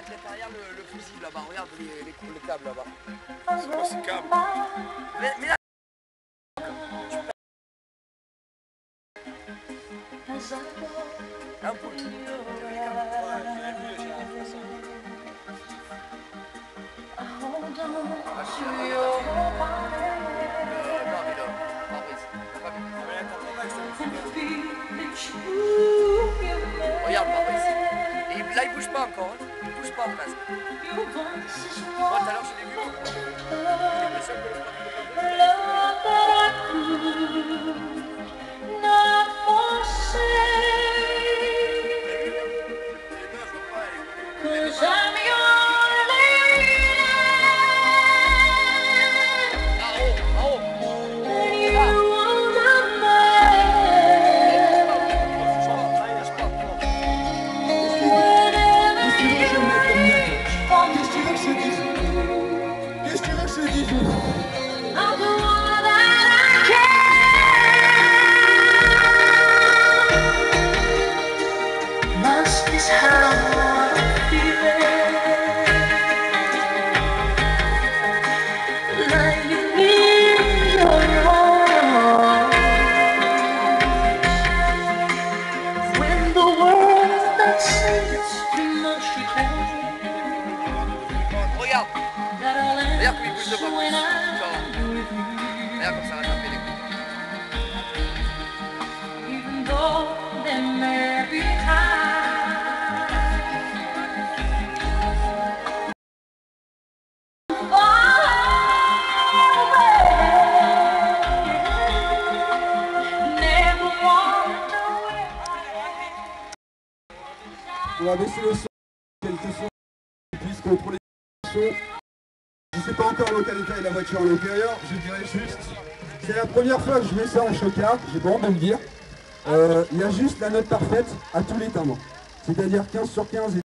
peut-être derrière le fusible là-bas, regarde les câbles là-bas. C'est quoi ces câbles? Mais là, un peu. Regarde par ici. Et là il bouge pas encore, hein. Il bouge pas presque. Moi tout à l'heure je l'ai vu. Regarde, regarde comme il bouge de pas plus. Regarde comme ça va taper les coups. On va baisser le son, quelques sons qui puissent contrôler le son. Je ne sais pas encore dans quel état est la voiture à l'intérieur, je dirais juste, c'est la première fois que je mets ça en chocard, j'ai pas honte de le dire. Il y a juste la note parfaite à tous les timbres, c'est-à-dire 15 sur 15.